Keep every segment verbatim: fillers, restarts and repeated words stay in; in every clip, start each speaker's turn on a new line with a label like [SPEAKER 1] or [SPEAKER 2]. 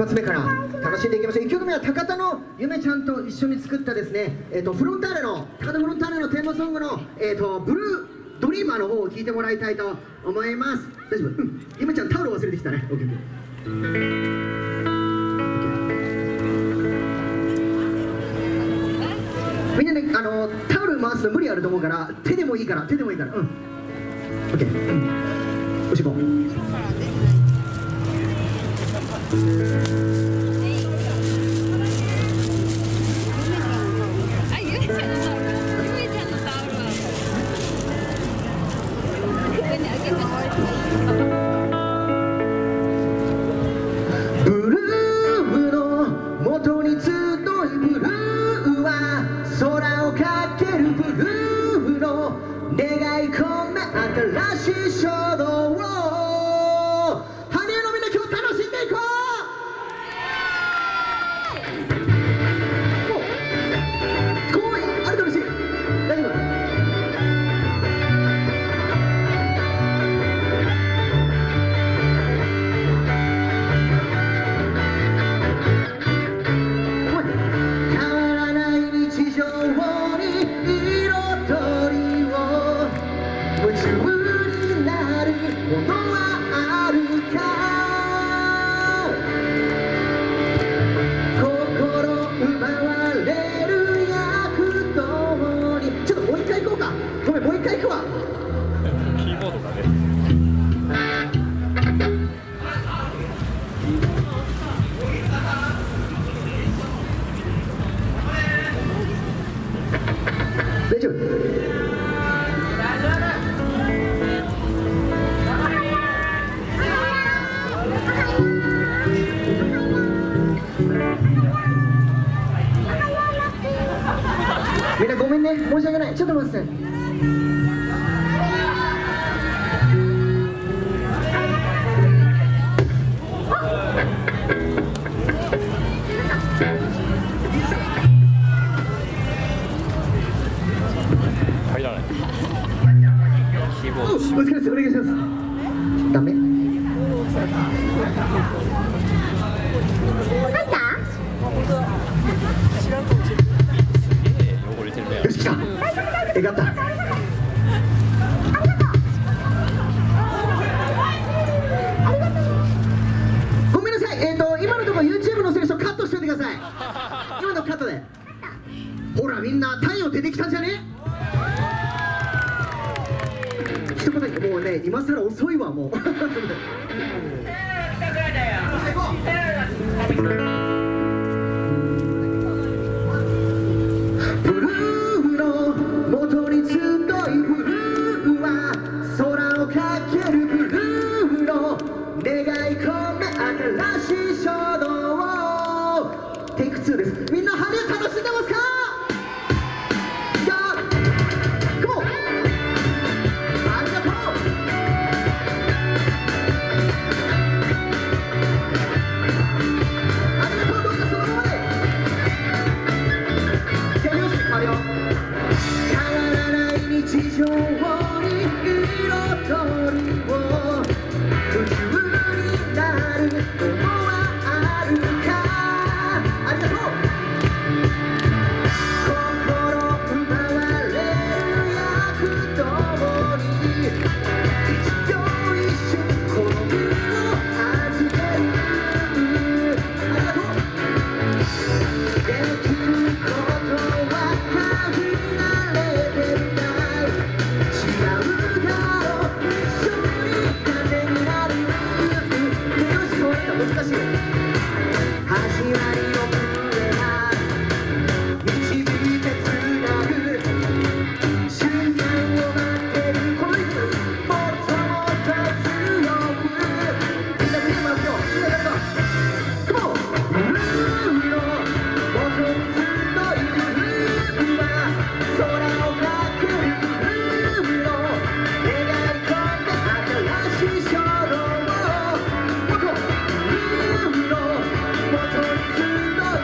[SPEAKER 1] 発目から楽しんでいきましょう。いっきょくめは高田のゆめちゃんと一緒に作ったですね、えー、とフロンターレの高田フロンターレのテーマソングの、えー、とブルードリーマーの方を聴いてもらいたいと思います。大丈夫？うん、ゆめちゃんタオル忘れてきたね。 OK。 みんなね、あのタオル回すの無理あると思うから手でもいいから手でもいいから、うん、 OK、うん、よし行こう。願い込め新しい衝動を羽生のみんな今日楽しんでいこう。もう怖いあれ楽しい大丈夫。変わらない日常に色とりを夢中になるものはあるか。心奪われる役ともに。ちょっともう一回行こうか。ごめんもう一回行くわ。キーボードだね。大丈夫？みんなごめんね、申し訳ない。ちょっと待って。
[SPEAKER 2] 入らない。キーボード。
[SPEAKER 1] お疲れです。お願いします。ダメ。
[SPEAKER 3] 入った？
[SPEAKER 1] よし来た。えがった。ごめんなさい。えっ、ー、と今のところ YouTube 載せる人カットしておいてください。今のカットで。ほらみんな太陽出てきたんじゃね？一言もうね今更遅いわもう。ブルーの元に集いブルーは空をかけるブルーの願い込め新しい衝動を。テイクツーです。みんな羽根楽しんでますか？地上に彩りを夢中になるものはあるか。ありがとう。心奪われる役ともに一秒一瞬この身を預ける。ありがとう。できることは限られてる。難しい。始まりをくれば導いてつなぐ瞬間を待ってる。このリズムもっともっと強くみんな見てますよ。みんなやるぞ。Come on。ブルーの元にずっといるブルーは空をかけるブルーの願い込んで新しい衝動を。元にずっと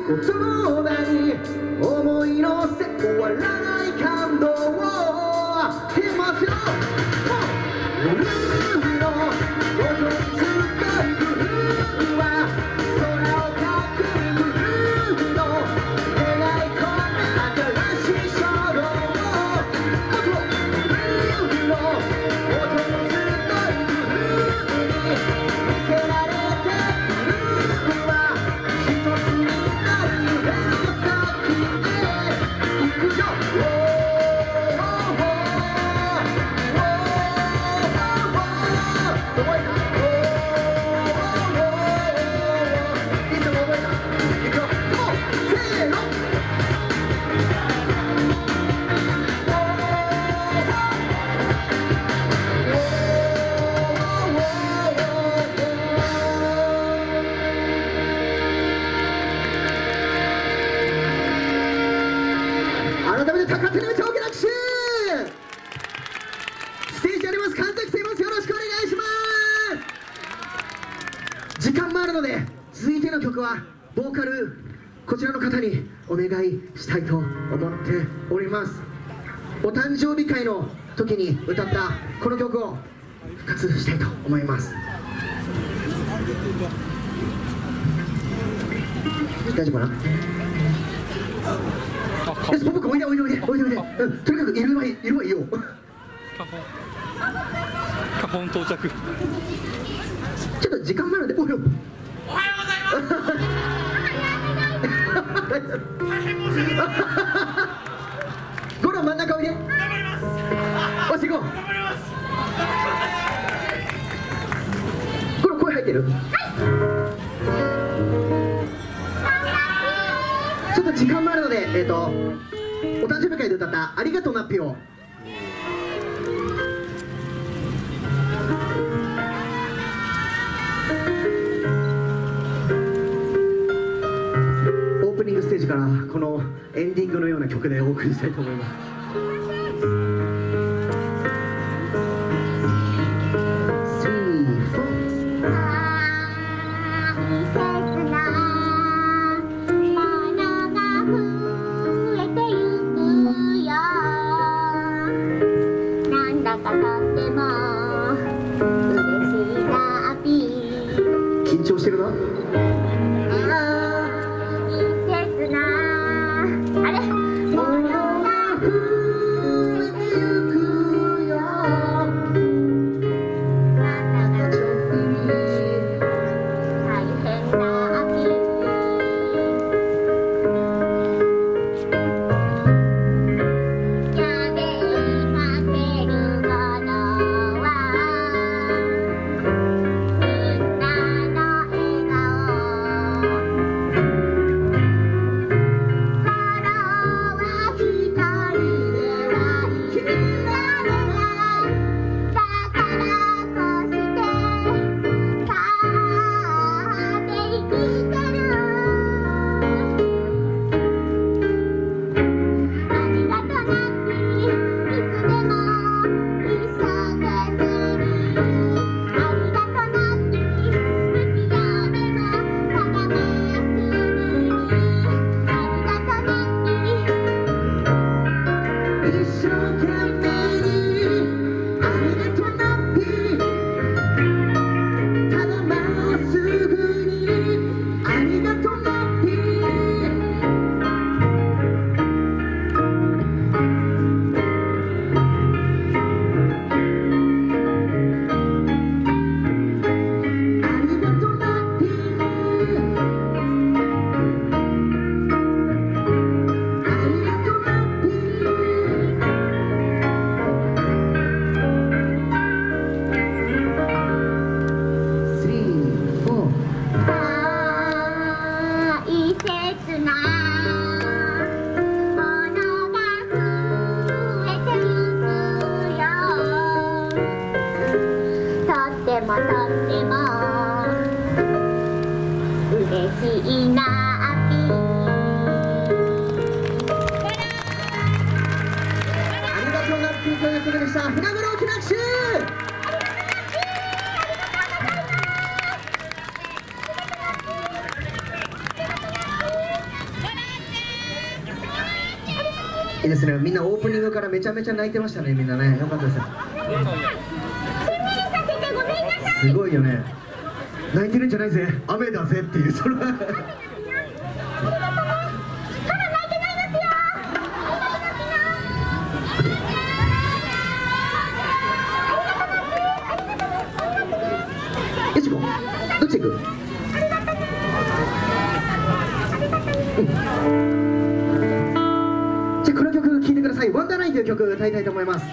[SPEAKER 1] その場に思いのせ終わらない感動を出ますよ。夜の路上につくブルーは空をかくブルーの願い込め新しい衝動をもっとブルーの音のすごいブルーに見せられてブルーは一つになる夢の先へ行くよ。改めて高手の長家楽手ステージあります。神崎さんいます。よろしくお願いします。時間もあるので続いての曲はボーカルこちらの方にお願いしたいと思っております。お誕生日会の時に歌ったこの曲を復活したいと思います。大丈夫かな。よし、ポップおいでおいでおいでおいでおいで、うん、とにかくいるはいいるはいいよ。
[SPEAKER 2] 花本到着。
[SPEAKER 1] ちょっと時間もあるので、おいよ。
[SPEAKER 3] おはようございます。
[SPEAKER 1] ゴロ真ん中おいで。
[SPEAKER 3] 頑張ります。
[SPEAKER 1] おし行こう。
[SPEAKER 3] 頑張ります。
[SPEAKER 1] ゴロ声入ってる。ちょっと時間もあるので、えっとお誕生日会で歌った「ありがとうナッピ」をオープニングステージからこのエンディングのような曲でお送りしたいと思います。緊張してるな。
[SPEAKER 4] もとっても嬉しいなあぴー。
[SPEAKER 1] ありがとうなっていうということでした。船黒大きな拍手。 いいですね。みんなオープニングからめちゃめちゃ泣いてましたね。みんなね、よかったです。すごいよね。泣いてるんじゃないぜ、雨だぜっていう、それはよしこ、どっち行く？うん、じゃあこの曲聴いてください。ワンダーラインという曲歌いたいと思います。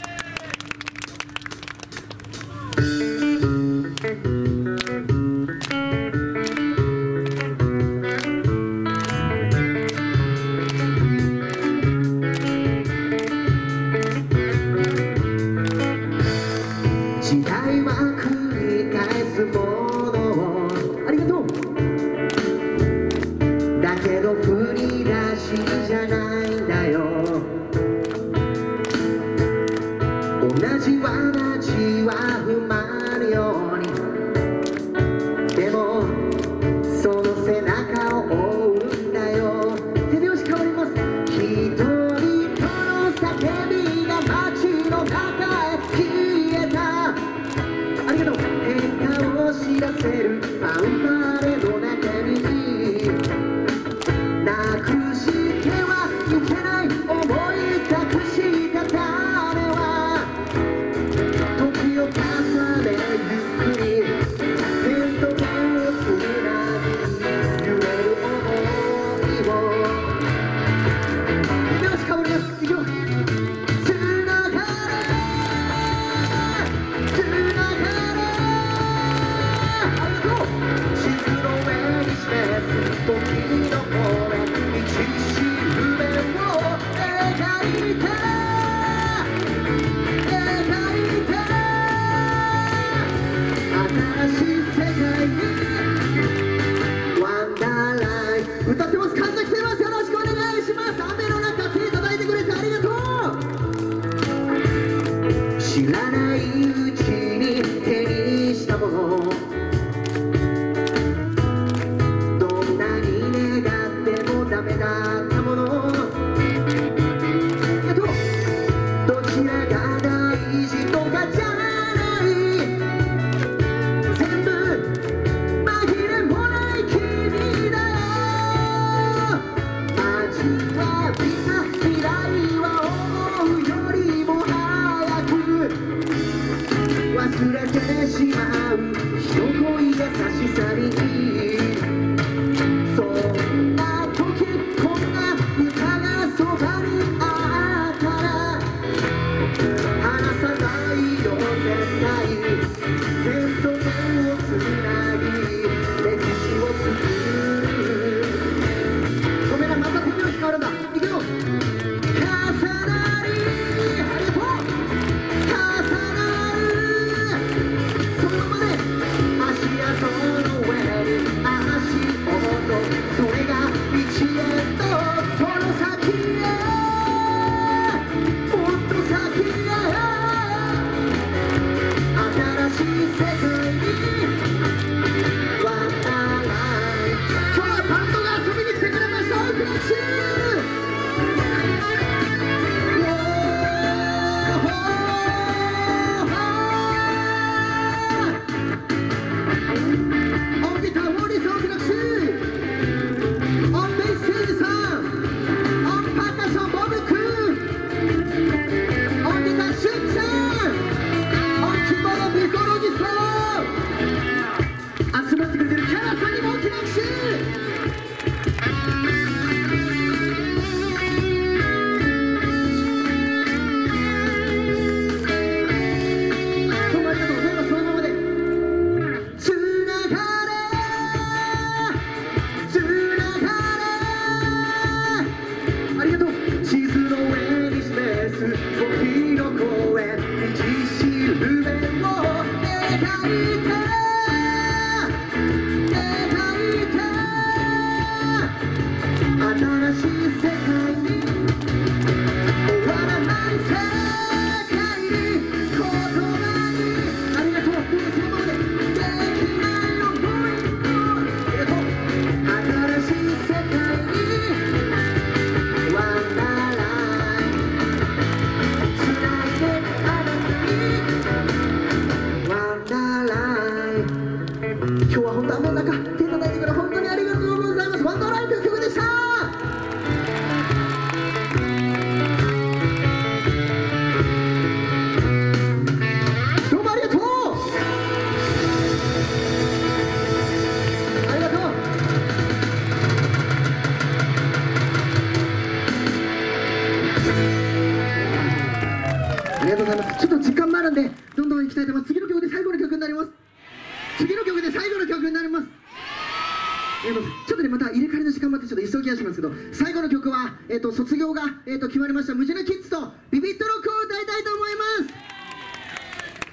[SPEAKER 1] 時代は繰り返すものを、ありがとう。だけど振り出しじゃないんだよ。同じわだちは踏まるように、でもその背中を追うんだよ。手拍子変わります。一人との叫びが街の中へ消えた。ありがとう。変化を知らせるファンファーレの中に、なくしてはいけない思い隠した種は、時を重ねゆっくり手と手をつなぎ、揺れる想いを。手拍子変わります。いくよ。つながれつながれ、ありがとう。地図の上に示す時の声、道しるべを描いて描いて、新しい世界にワンダーライン歌ってます。神崎来てます。よろしくお願いします。雨の中手叩いてくれてありがとう。知らないうちに手にしたもの、どんなに願ってもダメだったもの、えっとどちらが大事とかじゃない、全部紛れもない君だよ。味わびた未来は思うよりも早く忘れてしまう人恋優しさに、そんな時こんな歌がそばにあったら離さないよ絶対。手と手をつなぎ歴史を作る。ごめんな、また手拍子変わるんだ。いくよ。重なり、ありがとう。重なる、その場で足跡の上に足音、それが道へとその先へ、もっと先へ、新しい世界にワンダーライン。今日はバンドが遊びに来てくれました。嬉しい。On guitar, Woody Sokirakshi. On bass, Siri-san. On percussion, Bob-kun. On guitar, Shun-chan. On keyboard, Mikorogi-san. 集まってくれてるキャラさんにも大きな拍手。どうもありがとうございます。そのままでつながれつながれ、ありがとう。地図の上に示す時の声、道しるべを描いて描いて、新しい世界に終わらない世界に、言葉に、ありがとう。どうぞそのままでできない思いを、ありがとう。新しい世界にワンダーライン。 か。手叩いてくれ本当にありがとうございます。ワンダーライフの曲でした。どうもありがとう。ありがとう。ありがとうございます。ちょっと時間もあるんでどんどん行きたいと思います。次の曲で最後の曲になります。次の曲で最後の曲になります。えー、とちょっとねまた入れ替わりの時間もあってちょっと急ぎはしますけど、最後の曲は、えー、と卒業が、えー、と決まりましたムジナキッズとビビットロックを歌いたいと思います。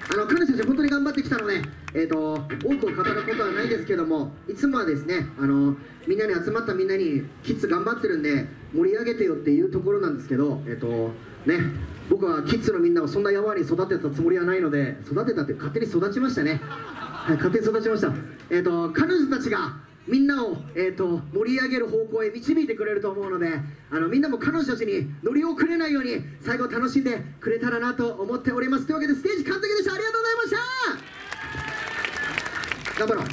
[SPEAKER 1] あの彼女たち本当に頑張ってきたので、えー、と多くを語ることはないですけども、いつもはですねあのみんなに集まったみんなにキッズ頑張ってるんで盛り上げてよっていうところなんですけど、えっ、ー、とね僕はキッズのみんなをそんなやわに育てたつもりはないので、育てたって勝手に育ちましたね。はい、勝手に育ちました。えっ、ー、と彼女たちがみんなを、えー、と盛り上げる方向へ導いてくれると思うので、あのみんなも彼女たちに乗り遅れないように最後楽しんでくれたらなと思っております。というわけでステージ完璧でした。ありがとうございました。頑張ろう。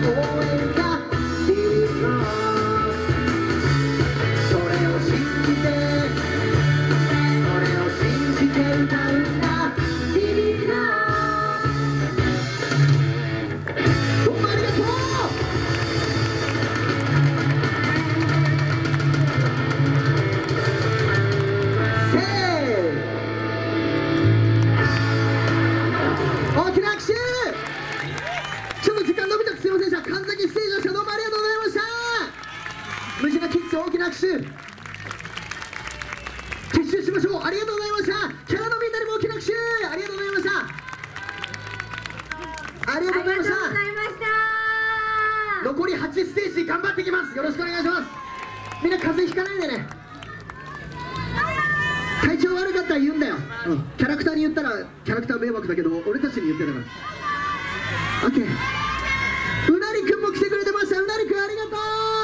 [SPEAKER 1] それを信じてすいませんでした。神崎ステージの人どうもありがとうございました。ムジナキッズ大きな拍手撤収しましょう。ありがとうございました。キャラのみんなにも大きな拍手ありがとうございました。ありがとうございました。残りはちステージ頑張っていきます。よろしくお願いします。みんな風邪ひかないでね。体調悪かったら言うんだよ、うん、キャラクターに言ったらキャラクター迷惑だけど俺たちに言ってたから。 OK、 うなりくんも来てくれてました。うなりくんありがと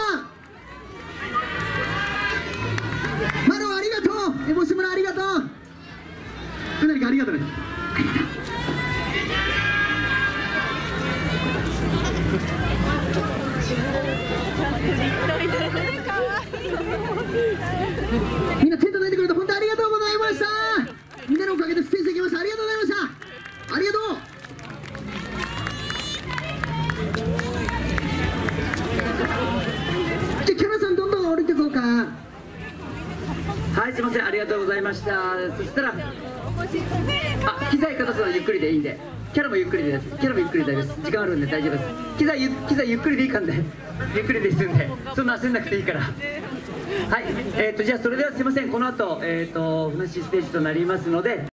[SPEAKER 1] う。マロありがとう。エボシムラありがとう。うなりくんありがとうね。ありがとう。みんな手叩いてくれて本当ありがとうございました。みんなのおかげでステージできました。ありがとうございました。ありがとう。じゃあキャラさんどんどん降りてこうか。
[SPEAKER 5] はい、すいません、ありがとうございました。そしたらあ、機材片すのはゆっくりでいいんで、キャラもゆっくりで、キャラもゆっくりで大丈夫です。時間あるんで大丈夫です。機材ゆ機材ゆっくりでいいかんでゆっくりで済んで、そんな焦んなくていいから。はい、えーとじゃあそれではすいません、この後えーとふなっしーステージとなりますので。